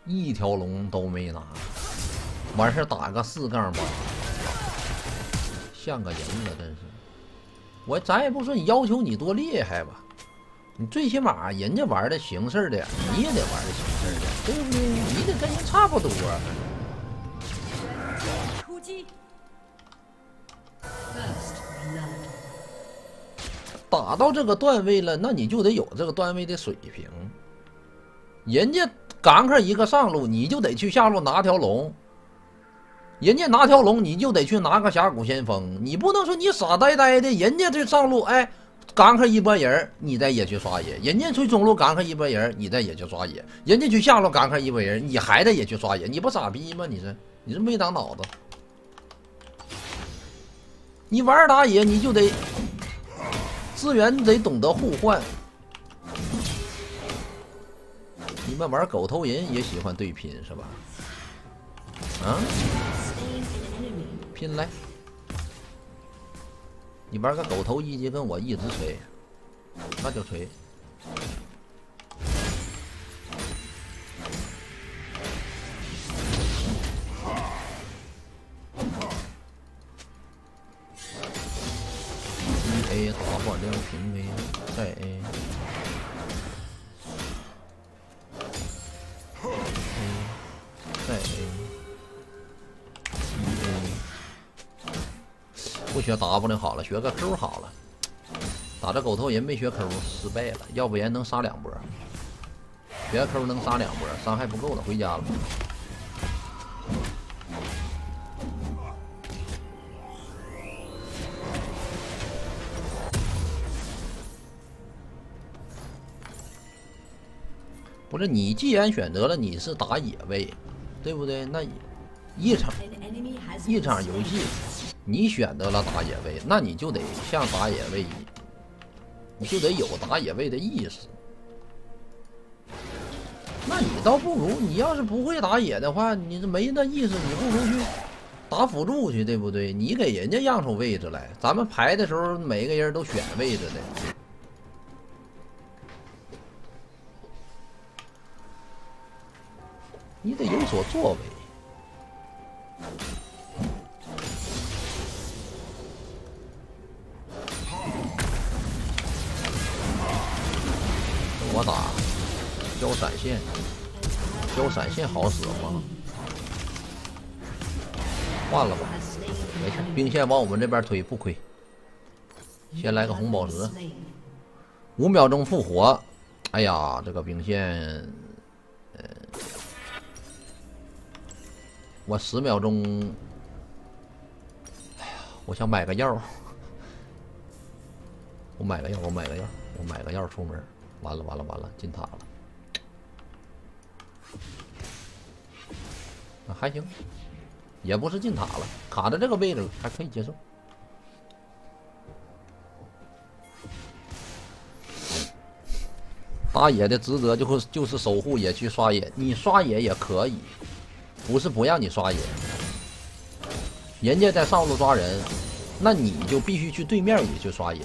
一条龙都没拿，完事打个4杠8，像个人了，真是。咱也不说你要求你多厉害吧，你最起码人家玩的形式的，你也得玩的形式的，对不对？你得跟人差不多。 出击！ 打到这个段位了，那你就得有这个段位的水平。人家赶克一个上路，你就得去下路拿条龙；人家拿条龙，你就得去拿个峡谷先锋。你不能说你傻呆呆的，人家这上路，哎，赶克一波人，你再也去刷野；人家去中路赶克一波人，你再也去刷野；人家去下路赶克一波人，你还得也去刷野。你不傻逼吗？你是没长脑子。你玩打野，你就得资源得懂得互换。你们玩狗头人也喜欢对拼是吧？啊，拼来！你玩个狗头一级跟我一直锤，那就锤。A 打换6平 A， 再 A， 再 A， 不学 W 好了，学个 Q 好了。打这狗头人没学 Q 失败了，要不然能杀2波。学 Q 能杀2波，伤害不够了，回家了。不是你既然选择了你是打野位，对不对？那一场游戏，你选择了打野位，那你就得像打野位，你就得有打野位的意识。那你倒不如，你要是不会打野的话，你没那意思，你不如去打辅助去，对不对？你给人家让出位置来，咱们排的时候每个人都选位置的。你得有所作为。我打交闪现，交闪现好使吗？换了吧，没事，兵线往我们这边推不亏。先来个红宝石，5秒钟复活。哎呀，这个兵线，我10秒钟，哎呀，我想买个药，我买个药出门，完了，进塔了，啊，还行，也不是进塔了，卡在这个位置了，还可以接受。打野的职责就是守护野区刷野，你刷野也可以。不是不让你刷野，人家在上路抓人，那你就必须去对面也去刷野。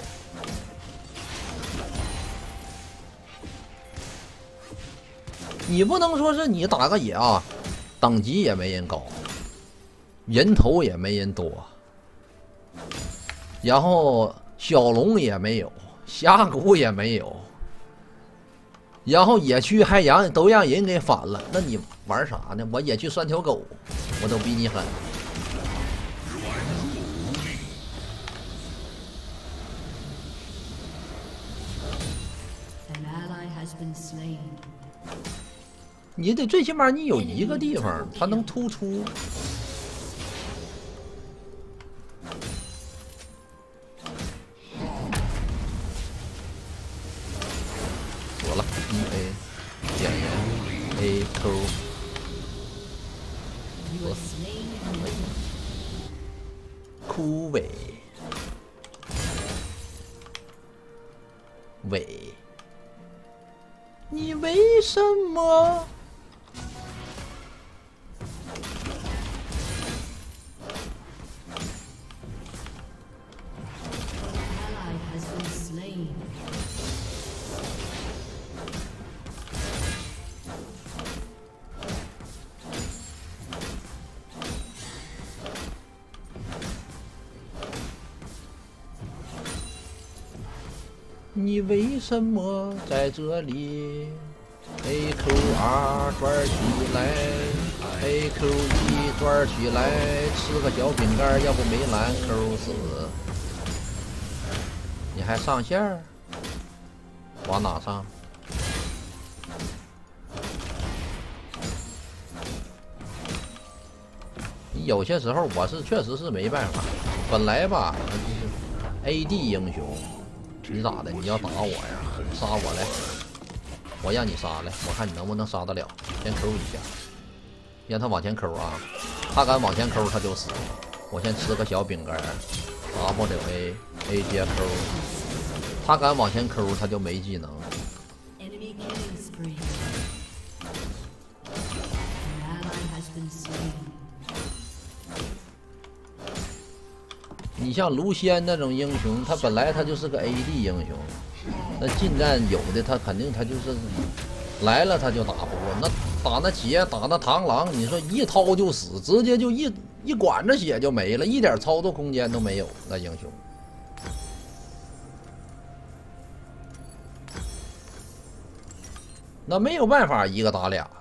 你不能说是你打个野啊，等级也没人高，人头也没人多，然后小龙也没有，峡谷也没有，然后野区还都让人给反了，那你玩啥呢？我野区拴条狗，我都比你狠。你得最起码你有一个地方它能突出。死了，1A 点燃 A Q， 枯萎，萎，你为什么？ 你为什么在这里 ？AQR 转起来 ，AQ1 转起来，吃个小饼干，要不没蓝 Q 死。你还上线儿？往哪上？有些时候我是确实是没办法，本来吧就是 AD 英雄，你咋的？你要打我呀？杀我来，我让你杀来，我看你能不能杀得了。先 Q 一下，让他往前 Q 啊！他敢往前 Q 他就死。我先吃个小饼干 ，W A 接 Q， 他敢往前 Q 他就没技能。你像卢仙那种英雄，他本来他就是个 AD 英雄，那近战有的他肯定他就是来了他就打不过，那打那血打那螳螂，你说一掏就死，直接就一管着血就没了，一点操作空间都没有。那英雄，那没有办法一个打俩。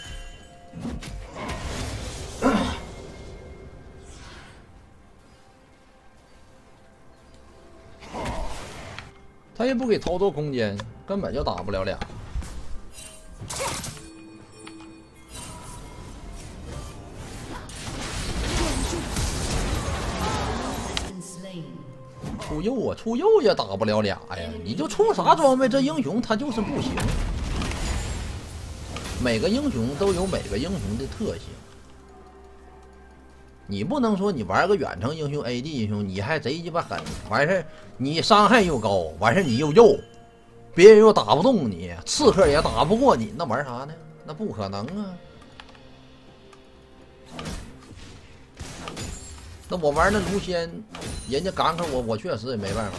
他也不给操作空间，根本就打不了俩。出右啊，出右也打不了俩呀！你就出啥装备，这英雄他就是不行。每个英雄都有每个英雄的特性。你不能说你玩个远程英雄 AD 英雄你还贼鸡巴狠，完事你伤害又高，完事你又肉，别人又打不动你，刺客也打不过你，那玩啥呢？那不可能啊！那我玩那卢仙，人家gank我确实也没办法。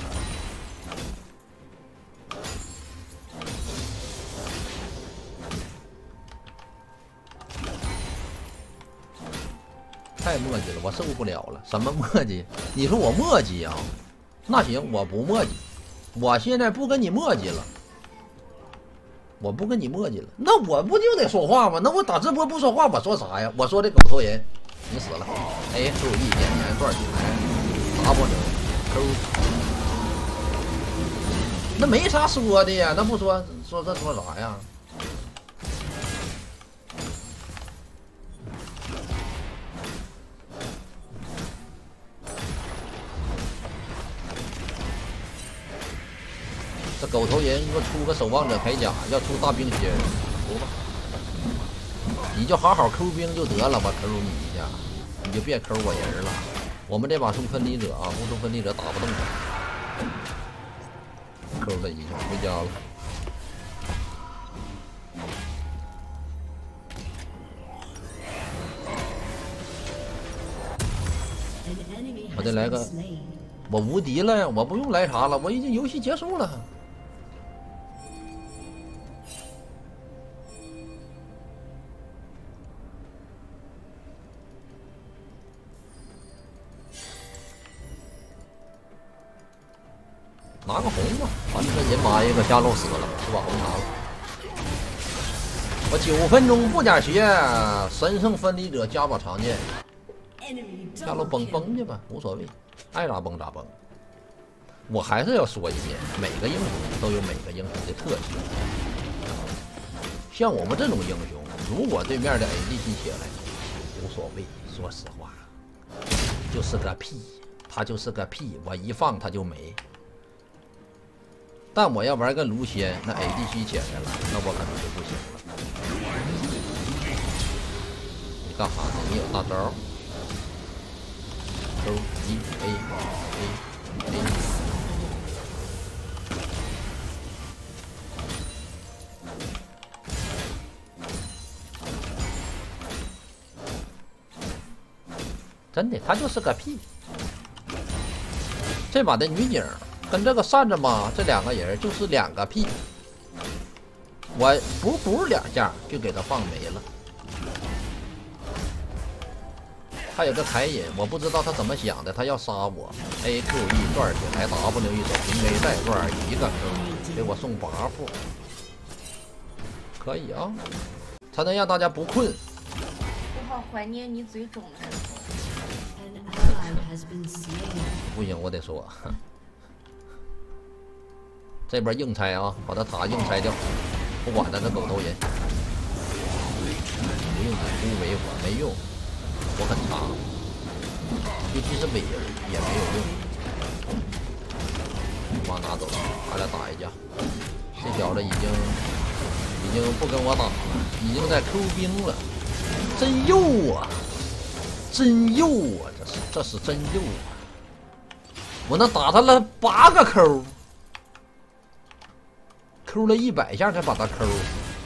太磨叽了，我受不了了。什么磨叽？你说我磨叽啊？那行，我不磨叽。我现在不跟你磨叽了，我不跟你磨叽了，那我不就得说话吗？那我打直播不说话，我说啥呀？我说这狗头人，你死了。哎，Q1点燃转起来，W Q， 那没啥说的呀，那不说这说啥呀？这狗头人给我出个守望者铠甲，要出大冰靴，出吧。你就好好 Q 兵就得了吧 ，Q 你一下，你就别 Q 我人了。我们这把送分离者啊，不送分离者打不动他。Q 了一下，回家了。我得来个，我无敌了呀！我不用来啥了，我已经游戏结束了。拿个红吧，完了人妈一个下路死了，就把红拿了。我9分钟不点血，神圣分离者加把长剑，下路崩去吧，无所谓，爱咋崩咋崩。我还是要说一遍，每个英雄都有每个英雄的特性。像我们这种英雄，如果对面的 ADC 起来，无所谓，说实话，就是个屁，他就是个屁，我一放他就没。但我要玩个卢仙，那 ADC 起来了，那我可能就不行了。你干啥呢？你有大招 ？Q1A。真的，他就是个屁。这把的女警跟这个扇子嘛，这两个人就是两个屁。我补两下就给他放没了。还有个凯隐，我不知道他怎么想的，他要杀我。AQ1 转起来 ，W 一手平 A 再转一个 Q。 给我送 buff， 可以啊，才能让大家不困。 我好怀念你嘴肿的时候。 不行，我得说，这边硬拆啊，把他塔硬拆掉，不管他这狗头人，不用你突围我没用，我很差，尤其是尾也没有用。妈拿走，俺俩打一架。这小子已经不跟我打了，已经在 Q 兵了，真肉啊！真肉啊！这是真肉啊！我能打他了8个 Q 了100下才把他 Q。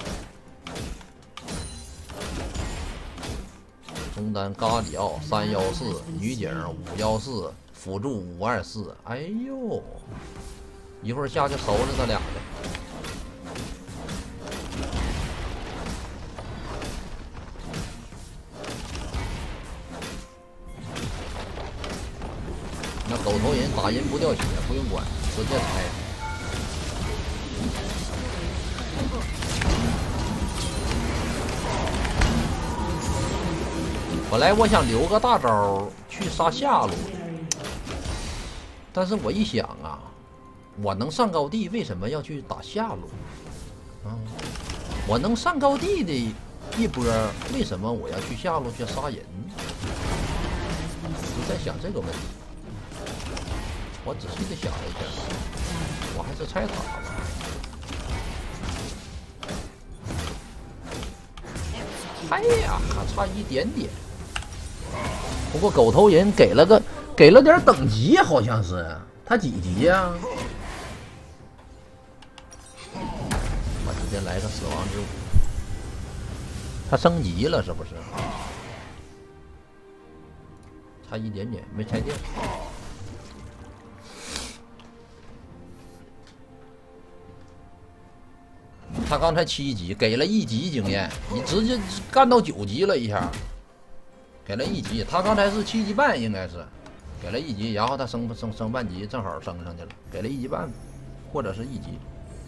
中单咖喱奥314，女警514，辅助524。哎呦，一会儿下去收拾他俩的。那狗头人打人不掉血，不用管，直接拆。本来我想留个大招去杀下路，但是我一想啊，我能上高地，为什么要去打下路？我能上高地的一波，为什么我要去下路去杀人？我在想这个问题。我仔细的想了一下，我还是拆塔吧。哎呀，差一点点。不过狗头人给了点等级，好像是他几级呀？我直接来个死亡之舞。他升级了是不是？差一点点，没拆掉。他刚才7级，给了1级经验，你直接干到9级了一下，给了1级。他刚才是7级半，应该是给了1级，然后他升半级，正好升上去了，给了1级半，或者是1级。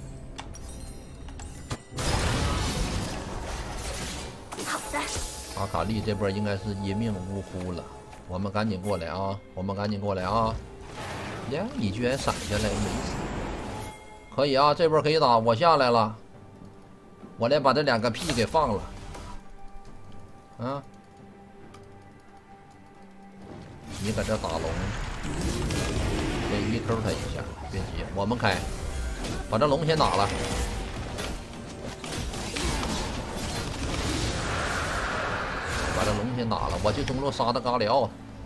好的。阿卡丽这波应该是一命呜呼了，我们赶紧过来啊！我们赶紧过来啊！呀，你居然闪下来没死，可以啊，这波可以打，我下来了。我来把这2个屁给放了，啊！你搁这打龙，别一 Q 他一下，别急，我们开，把这龙先打了，把这龙先打了，我去中路杀他咖喱奥，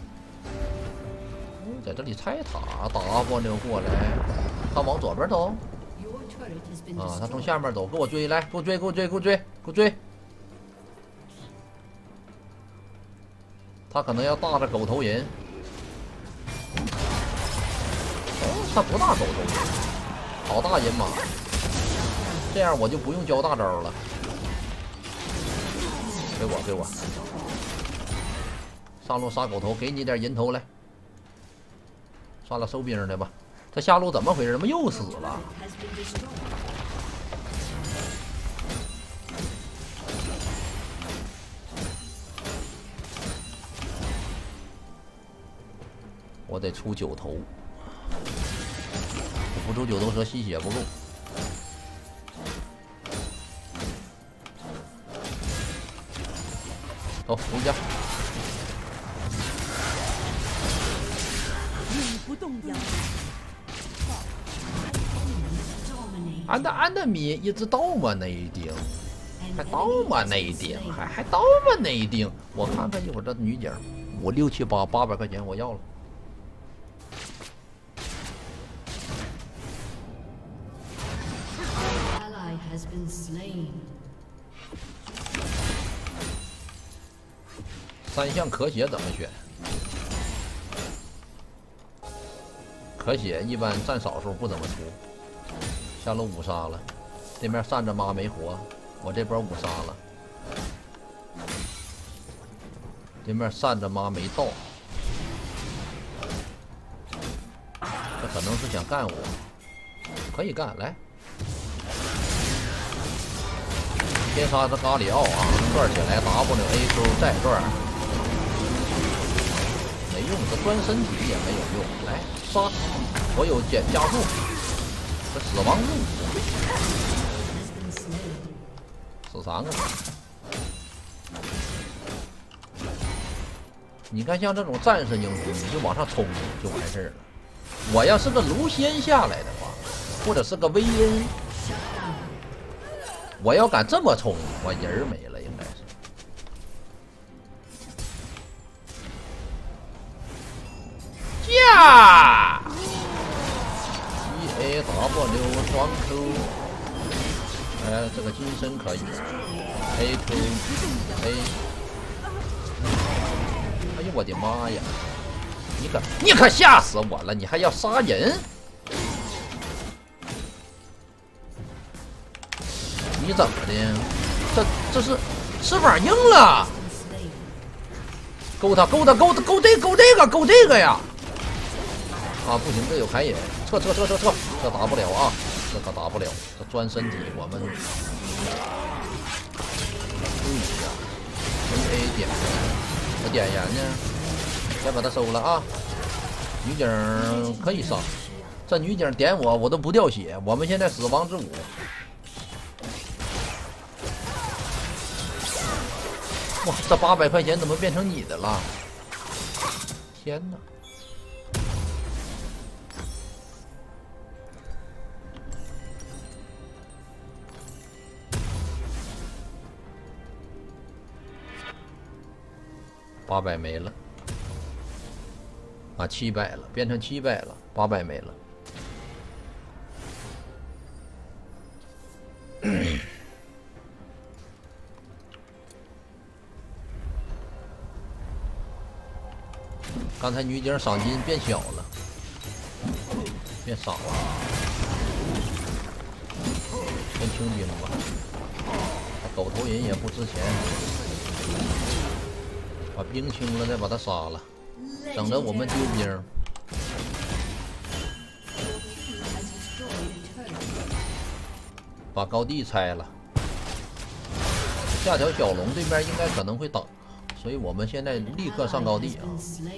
在这里拆塔打不溜过来，他往左边走。啊！他从下面走，给我追来，给我追，给我追，给我追，给我追！他可能要大着狗头人，他不大狗头人，好大人马！这样我就不用交大招了。给我，给我！上路杀狗头，给你点人头来。算了，收兵的吧。这下路怎么回事？怎么又死了？我得出9头，我不出9头蛇吸血不够。走，回家。不动摇。俺的米一直到吗内定，还到吗内定，还到吗内定？我看看一会儿这女警，5、6、7、8 800块钱我要了。3项可血怎么选？可血一般占少数，不怎么出。下路5杀了，对面扇着妈没活，我这波5杀了，对面扇着妈没到，这可能是想干我，可以干，来先杀这咖里奥啊，转起来 WAQ 再转，没用，这钻身体也没有用。来杀，我有加速，这死亡路死3个。你看，像这种战士英雄，你就往上冲就完事儿了。我要是个卢仙下来的话，或者是个薇恩，我要敢这么冲，我人儿没了，应该是。驾 EAW 双 Q， 哎，这个金身可以 AQ A。哎呦我的妈呀！你可吓死我了！你还要杀人？你怎么的？这是翅膀硬了？勾这个呀！啊，不行，这有凯野，撤，这打不了啊，这可打不了，这钻身体我们注意一下 ，A 点。我点燃呢，先把它收了啊！女警可以杀，这女警点我都不掉血。我们现在死亡之舞，哇，这800块钱怎么变成你的了？天哪！800没了，啊，700了，变成700了，800没了。刚才女警赏金变小了，变少了，先清兵吧。狗头人也不值钱。把兵清了，再把他杀了，省得我们丢兵。把高地拆了，下条小龙对面应该可能会等，所以我们现在立刻上高地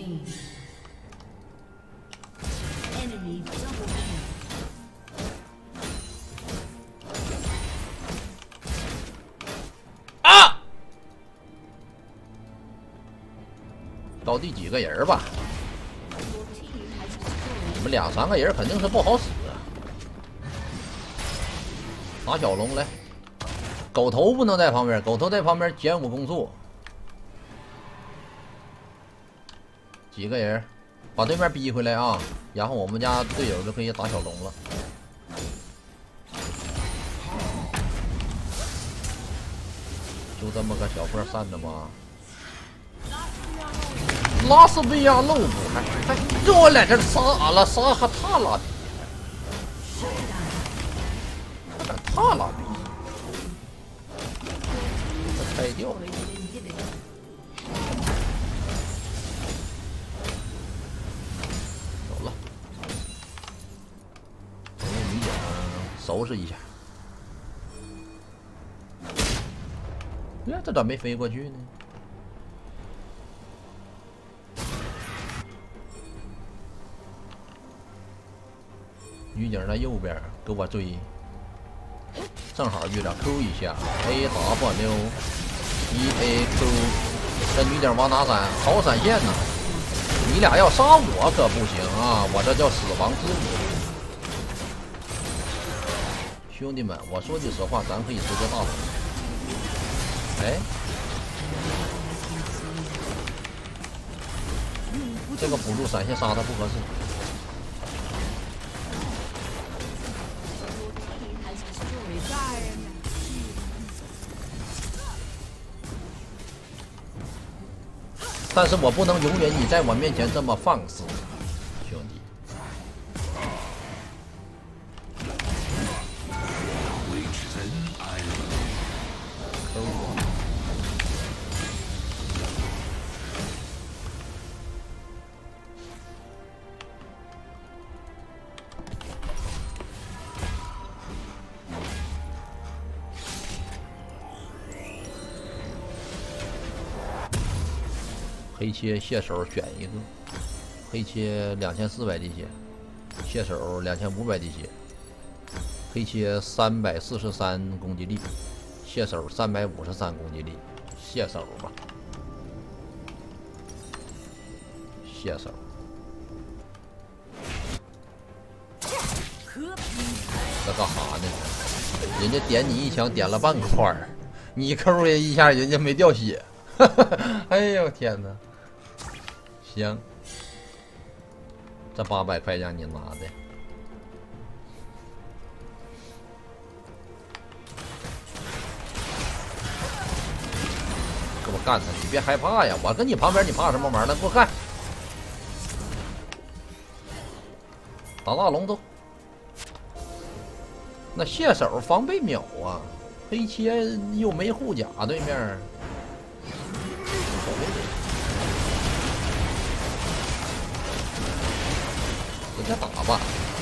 啊！啊！高地几个人吧？你们2、3个人肯定是不好使。打小龙来，狗头不能在旁边，狗头在旁边减5攻速。几个人把对面逼回来啊，然后我们家队友就可以打小龙了。就这么个小波散的吗？拉斯维亚漏补还跟我在这杀了，杀还踏拉比，还敢踏拉比，这拆掉。走了，我用女警收拾一下。呀，这咋没飞过去呢？女警在右边给我追，正好遇着 Q 一下 AW EAQ， 这女警往哪闪？好闪现呐！你俩要杀我可不行啊！我这叫死亡之舞。兄弟们，我说句实话，咱可以直接大死。哎，这个辅助闪现杀他不合适。但是我不能容忍你在我面前这么放肆，兄弟。抠我！ 黑切蟹手选一个，黑切2400滴血，蟹手2500滴血，黑切343攻击力，蟹手353攻击力，蟹手吧，蟹手。这干哈呢？人家点你一枪点了半块儿，你扣人一下，人家没掉血。哎呦天哪！行，这800块让你拿的。给我干他！你别害怕呀，我跟你旁边，你怕什么玩意儿呢？给我干！打大龙走。那蟹手防备秒啊，黑切又没护甲，对面无所谓，给他打吧，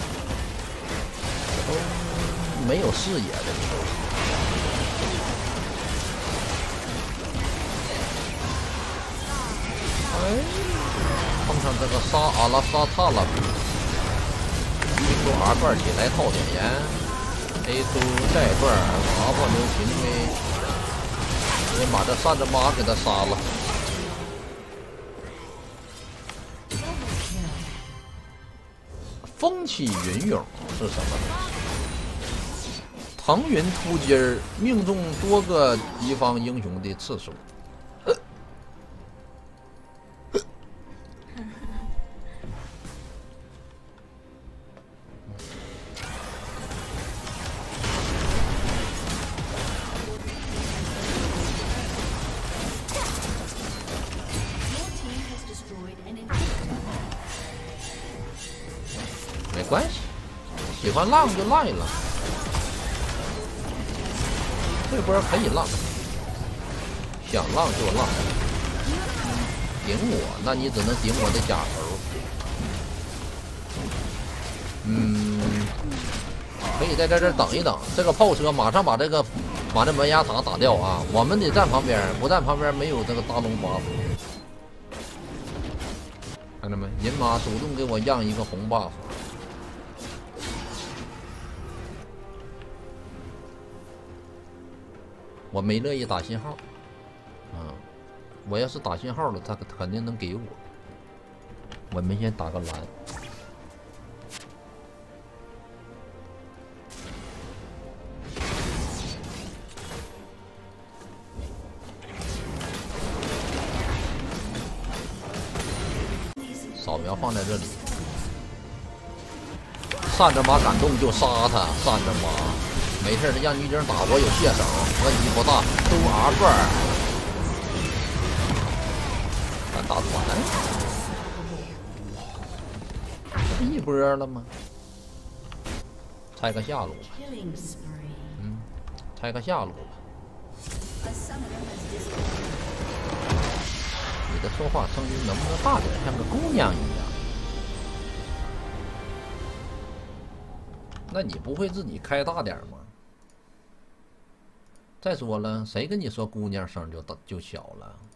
这都没有视野的，这都是。哎，碰上这个沙阿拉沙塔了，一说R段起来套点烟。A 出再段麻烦流行呗，先把这扇子妈给他杀了。风起云涌是什么东西？腾云突击儿，命中多个敌方英雄的次数。没关系，喜欢浪就浪一浪，这波可以浪，想浪就浪。顶我，那你只能顶我的假头。可以在这等一等，这个炮车马上把这门牙塔打掉啊！我们得站旁边，不站旁边没有这个大龙 buff。看着没？银马主动给我让一个红 buff。我没乐意打信号，我要是打信号了，他肯定能给我。我们先打个蓝，扫描放在这里，扇着马敢动就杀他，扇着马。没事的，让女警打我有蟹手，问题不大，都R段。咱打团，这不一波了吗？拆个下路吧，拆个下路吧。你的说话声音能不能大点，像个姑娘一样？那你不会自己开大点吗？再说了，谁跟你说姑娘声就小了？